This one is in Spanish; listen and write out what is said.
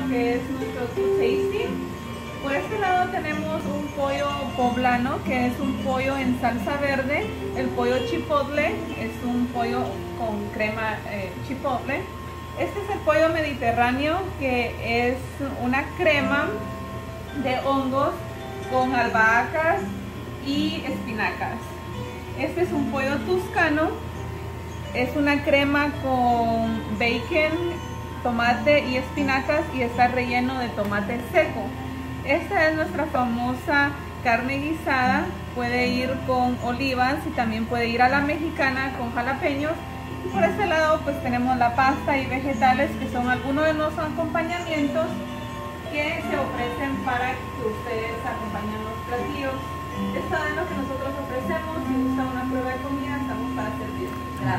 que es nuestro Too Tasty. Por este lado tenemos un pollo poblano, que es un pollo en salsa verde. El pollo chipotle es un pollo con crema chipotle. Este es el pollo mediterráneo, que es una crema de hongos con albahacas y espinacas. Este es un pollo toscano, es una crema con bacon, tomate y espinacas y está relleno de tomate seco. Esta es nuestra famosa carne guisada, puede ir con olivas y también puede ir a la mexicana con jalapeños. Y por este lado pues tenemos la pasta y vegetales, que son algunos de los acompañamientos que se ofrecen para que ustedes acompañen los platillos. Esto es lo que nosotros ofrecemos. Si gusta una prueba de comida, estamos para servir. Gracias.